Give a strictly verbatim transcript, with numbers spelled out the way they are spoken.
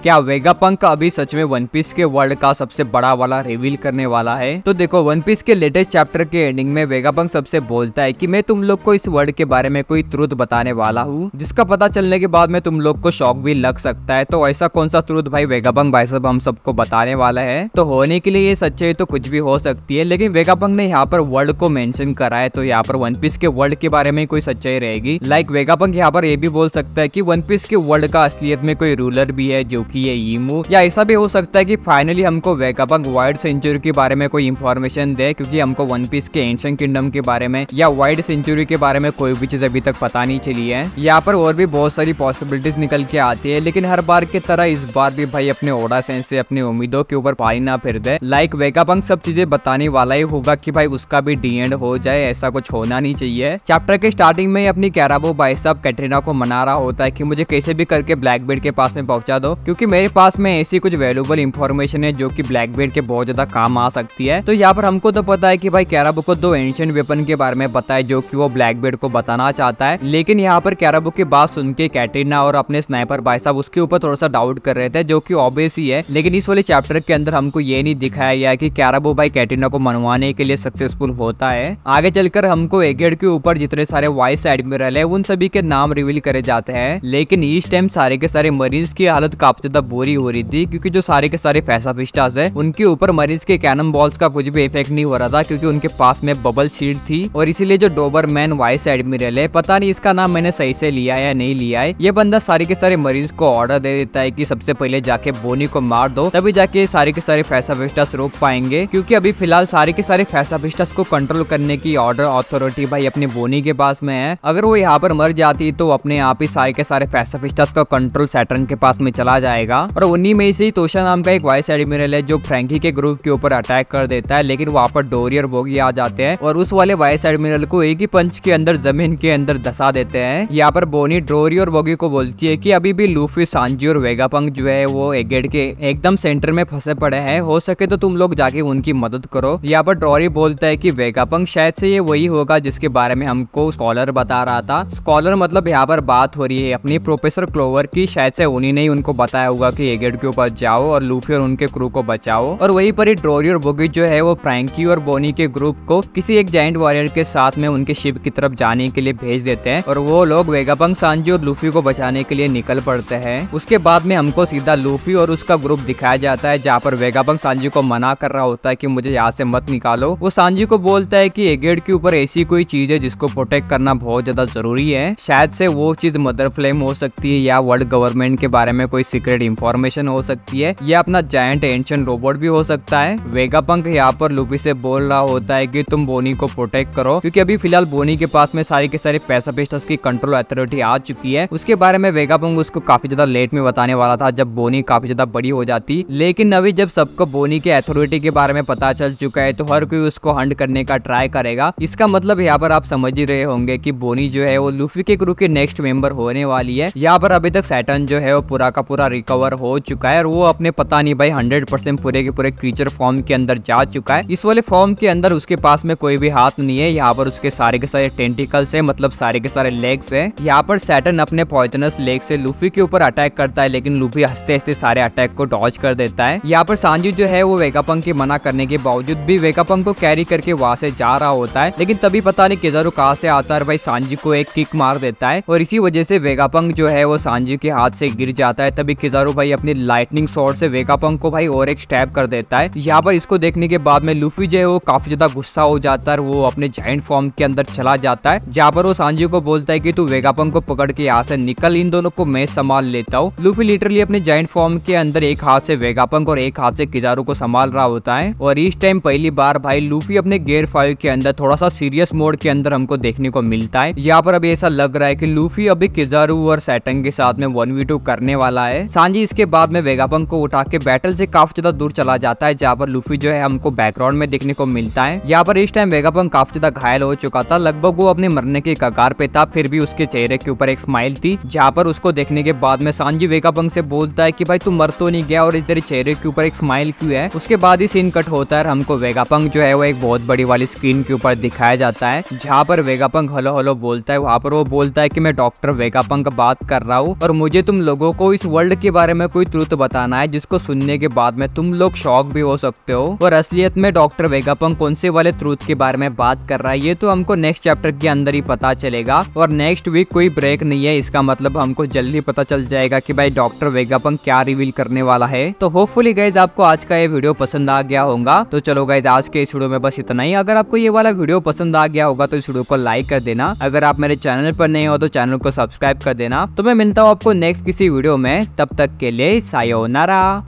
क्या वेगापंक अभी सच में वन पीस के वर्ल्ड का सबसे बड़ा वाला रिवील करने वाला है? तो देखो, वन पीस के लेटेस्ट चैप्टर के एंडिंग में वेगापंक सबसे बोलता है कि मैं तुम लोग को इस वर्ल्ड के बारे में कोई ट्रुथ बताने वाला हूँ, जिसका पता चलने के बाद में तुम लोग को शॉक भी लग सकता है। तो ऐसा कौन सा ट्रुथ भाई वेगापंक भाई साहब हम सबको बताने वाला है? तो होने के लिए ये सच्चाई तो कुछ भी हो सकती है, लेकिन वेगापंक ने यहाँ पर वर्ल्ड को मेंशन करा है, तो यहाँ पर वन पीस के वर्ल्ड के बारे में कोई सच्चाई रहेगी। लाइक वेगापंक यहाँ पर ये भी बोल सकता है कि वन पीस के वर्ल्ड का असलियत में कोई रूलर भी है जो कि ये ईमू, या ऐसा भी हो सकता है कि फाइनली हमको वेगापंक वाइड सेंचुरी के बारे में कोई इंफॉर्मेशन दे, क्योंकि हमको वन पीस के एंशिएंट किंगडम के बारे में या वाइड सेंचुरी के बारे में कोई भी चीज अभी तक पता नहीं चली है। यहाँ पर और भी बहुत सारी पॉसिबिलिटीज निकल के आती है, लेकिन हर बार की तरह इस बार भी भाई अपने ओडा सेंस से अपनी उम्मीदों के ऊपर पानी ना फिर दे। लाइक वेगापंक सब चीजें बताने वाला ही होगा कि भाई उसका भी डी एंड हो जाए, ऐसा कुछ होना नहीं चाहिए। चैप्टर के स्टार्टिंग में अपनी कैराबो भाई साहब कैटरीना को मना रहा होता है कि मुझे कैसे भी करके ब्लैक बेल्ट के पास में पहुंचा दो, क्योंकि मेरे पास में ऐसी कुछ वैल्यूएबल इंफॉर्मेशन है जो कि ब्लैक बेल्ट के बहुत ज्यादा काम आ सकती है। तो यहाँ पर हमको तो पता है कि भाई कैराबो को दो एंशिएंट वेपन के बारे में पता है जो कि वो ब्लैक बेल्ट को बताना चाहता है, लेकिन यहाँ पर कैराबो की बात सुन के कैटरीना और अपने स्नाइपर भाई साहब उसके ऊपर थोड़ा सा डाउट कर रहे थे, जो कि ऑब्वियस ही है। लेकिन इस वाले चैप्टर के अंदर हमको ये नहीं दिखाया गया कि कैराबो भाई कैटरीना को मनवाने के लिए सक्सेसफुल होता है। आगे चलकर हमको एगेड के ऊपर जितने सारे वाइस एडमिरल है उन सभी के नाम रिवील करे जाते हैं, लेकिन इस टाइम सारे के सारे मरीज की हालत काफी ज्यादा बुरी हो रही थी, क्योंकि जो सारे के सारे पैसाफिस्टास है उनके ऊपर मरीज के कैनन बॉल्स का कुछ भी इफेक्ट नहीं हो रहा था, क्योंकि उनके पास में बबल शील्ड थी। और इसीलिए जो डोबरमैन वाइस एडमिरल है, पता नहीं इसका नाम मैंने सही से लिया या नहीं लिया है, ये बंदा सारे के सारे मरीज को ऑर्डर दे देता है कि सबसे पहले जाके बोनी को मार दो, तभी जाके सारे के सारे पैसाफिस्टास रोक पाएंगे, क्योंकि अभी फिलहाल सारे के सारे पैसाफिस्टास को कंट्रोल करने की ऑर्डर अथॉरिटी भाई अपनी बोनी के पास में है। अगर वो यहाँ पर मर जाती तो अपने आप ही सारे के सारे पैसाफिस्टास का कंट्रोल सैटर्न के पास में चला जाएगा। और उन्हीं में से ही तोशा नाम का एक वाइस एडमिरल है जो फ्रैंकी के ग्रुप के ऊपर अटैक कर देता है, लेकिन वहाँ पर डोरी और बोगी आ जाते हैं और उस वाले वाइस एडमिरल को एक ही पंच के अंदर जमीन के अंदर धसा देते हैं। यहाँ पर बोनी डोरी और बोगी को बोलती है कि अभी भी लूफी, सांजी और वेगापंक जो है वो एगेड के एकदम सेंटर में फंसे पड़े हैं, हो सके तो तुम लोग जाके उनकी मदद करो। यहाँ पर डोरी बोलता है कि वेगापंक शायद से ये वही होगा जिसके बारे में हमको स्कॉलर बता रहा था। स्कॉलर मतलब यहाँ पर बात हो रही है अपनी प्रोफेसर क्लोवर की, शायद से उन्हीं ने ही उनको बताया होगा कि एगेड के ऊपर जाओ और लूफी और उनके क्रू को बचाओ। और वहीं पर ही डोरी और बोगी जो है वो फ्रैंकी और बोनी के ग्रुप को किसी एक जायंट वॉरियर के साथ में उनके शिप की तरफ जाने के लिए भेज देते हैं और वो लोग वेगापंक, सांजी और लूफी को बचाने के लिए निकल पड़ते हैं। उसके बाद में हमको सीधा लूफी और उसका ग्रुप दिखाया जाता है, जहाँ पर वेगापंक सांजी को मना कर रहा होता है कि मुझे यहाँ से मत निकालो। वो सांजी को बोलता है कि एगेड के ऊपर ऐसी कोई चीज है जिसको प्रोटेक्ट करना बहुत ज्यादा जरूरी है, शायद से वो चीज मदर फ्लेम हो सकती है या वर्ल्ड गवर्नमेंट के बारे में कोई सीक्रेट इंफॉर्मेशन हो सकती है, या अपना जायंट एंशिएंट रोबोट भी हो सकता है। वेगापंक यहाँ पर लूफी से बोल रहा होता है कि तुम बोनी को प्रोटेक्ट करो, क्योंकि अभी फिलहाल बोनी के पास में सारे के सारे पैसाफिस्टास की कंट्रोल अथॉरिटी आ चुकी है। उसके बारे में वेगापंक उसको काफी ज्यादा लेट में बताने वाला था जब बोनी काफी ज्यादा बड़ी हो जाती, लेकिन अभी जब सबको बोनी के अथॉरिटी के बारे में पता चल चुका है तो हर कोई उसको हंट करने का ट्राई करेगा। इसका मतलब यहाँ पर आप समझ ही रहे होंगे कि बोनी जो है वो लूफी के ग्रुप के नेक्स्ट मेंबर होने वाली है। यहाँ पर अभी तक सैटर्न जो है वो पूरा का पूरा रिकवर हो चुका है और वो अपने पता नहीं भाई हंड्रेड परसेंट पूरे के पूरे क्रीचर फॉर्म के अंदर जा चुका है। इस वाले फॉर्म के अंदर उसके पास में कोई भी हाथ नहीं है, यहाँ पर उसके सारे के सारे टेंटिकल्स है, मतलब सारे के सारे लेग्स है। यहाँ पर सैटर्न अपने पॉइजनस लेग से लूफी के ऊपर अटैक करता है, लेकिन लूफी हंसते हंसते सारे अटैक को डॉज कर देता है। यहाँ पर सांजी जो है वो वेगापंक के मना करने के बावजूद भी वेगापंक को कैरी करके वहां से जा रहा होता है, लेकिन तभी पता नहीं किजारू कहाँ से आता है भाई सांजी को एक किक मार देता है और इसी वजह से वेगापंक जो है वो सांजी के हाथ से गिर जाता है। तभी किजारू भाई अपनी लाइटनिंग शॉट से वेगापंक को भाई और एक स्टैब कर देता है। यहाँ पर इसको देखने के बाद में लूफी जो है वो काफी ज्यादा गुस्सा हो जाता है, वो अपने जायंट फॉर्म के अंदर चला जाता है, जहाँ पर वो सांजी को बोलता है कि तू वेगापंक को पकड़ के यहाँ से निकल, इन दोनों को मैं संभाल लेता हूँ। लूफी लिटरली अपने जायंट फॉर्म के अंदर एक हाथ से वेगापंक और एक हाथ से किजारू को संभाल रहा होता है। और इस टाइम पहली बार भाई लूफी अपने गियर फाइव के अंदर थोड़ा सा सीरियस मोड के अंदर हमको देखने को मिलता है। यहाँ पर अभी ऐसा लग रहा है कि लूफी अभी किजारू और सैटर्न के साथ में वन वी टू करने वाला है। सांजी इसके बाद में वेगापंक को उठा के बैटल से काफी ज्यादा दूर चला जाता है, जहाँ पर लूफी जो है हमको बैकग्राउंड में देखने को मिलता है। यहाँ पर इस टाइम वेगापंक काफी ज्यादा घायल हो चुका था, लगभग वो अपने मरने के कगार पे था, फिर भी उसके चेहरे के ऊपर एक स्माइल थी, जहाँ पर उसको देखने के बाद में सांजी वेगापंक से बोलता है कि भाई तू मर तो नहीं गया और तेरे चेहरे के ऊपर एक स्माइल क्यों है। उसके बाद ही सीन कट होता है, हमको वेगापंक जो है वो एक बहुत बड़ी वाली स्क्रीन के ऊपर दिखाया जाता है, जहाँ पर वेगापंक हेलो हेलो बोलता है। वहाँ पर वो बोलता है कि मैं डॉक्टर वेगापंक बात कर रहा हूँ और मुझे तुम लोगों को इस वर्ल्ड के बारे में कोई ट्रुथ बताना है जिसको सुनने के बाद में तुम लोग शॉक भी हो सकते हो। और असलियत में डॉक्टर वेगापंक कौन से वाले ट्रुथ के बारे में बात कर रहा है ये तो हमको नेक्स्ट चैप्टर के अंदर ही पता चलेगा। और नेक्स्ट वीक कोई ब्रेक नहीं है, इसका मतलब हमको जल्दी पता चल जाएगा कि भाई डॉक्टर वेगापंक क्या रिवील करने वाला है। तो होपफुली गाइज आपको आज का ये वीडियो पसंद आ गया होगा। तो चलो गाइज आज के इस वीडियो में बस इतना ही। अगर आपको ये वाला वीडियो पसंद आ गया होगा तो इस वीडियो को लाइक कर देना। अगर आप मेरे चैनल पर नए हो तो चैनल को सब्सक्राइब कर देना। तो मैं मिलता हूँ आपको नेक्स्ट किसी वीडियो में, तब तक के लिए सायोनारा।